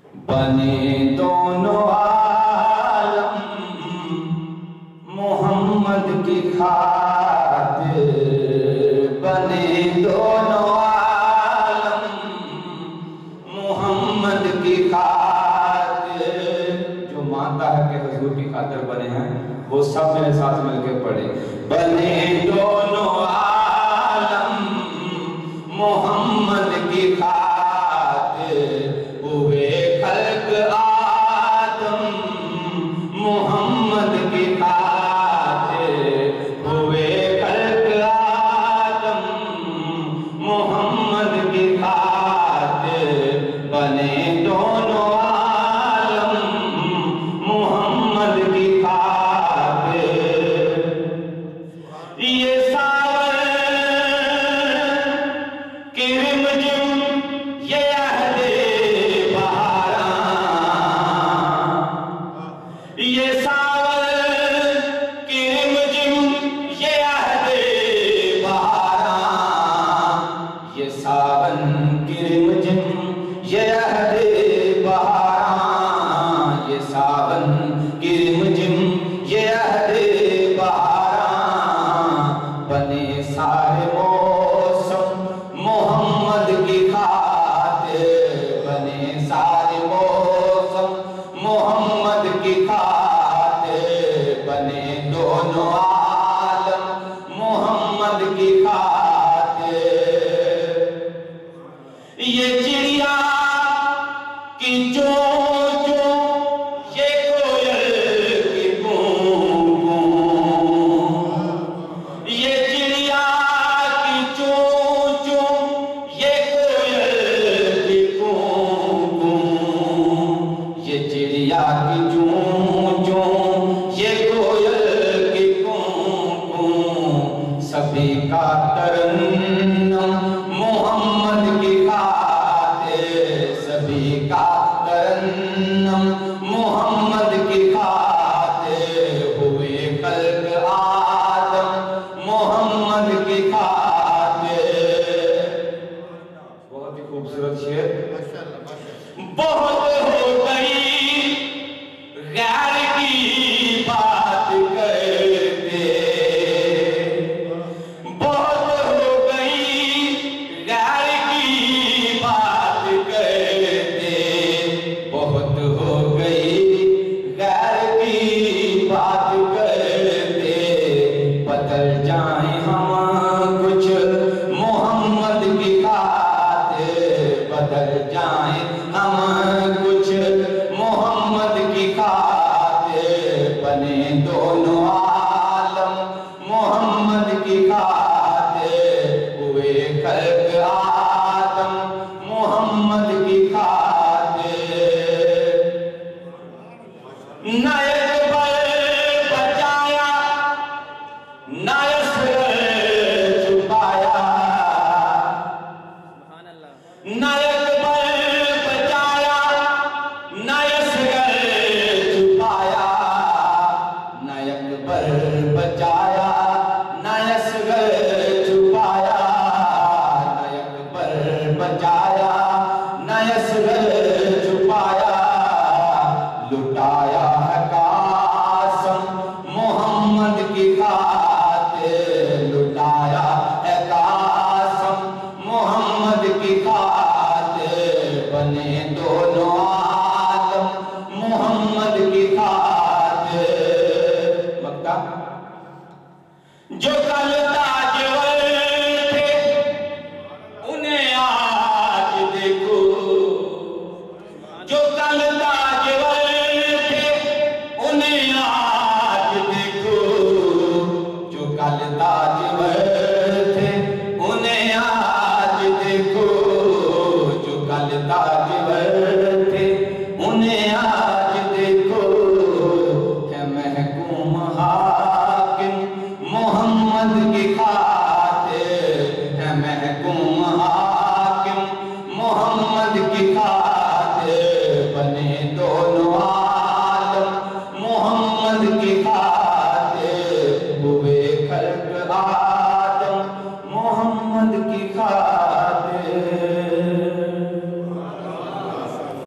بنے دونوں عالم محمد کی خاطر، بنے دونوں عالم محمد کی خاطر۔ جو مانتا ہے کہ حضور کی خاطر بنے ہیں وہ سب میرے ساتھ مل کے پڑھے، بنے دونوں عالم محمد کی خاطر، ہوئے خلق آدم محمد کی خاطر، ہوئے خلق آدم محمد کی خاطر، بنے دونوں عالم محمد کی خاطر۔ یہ بہت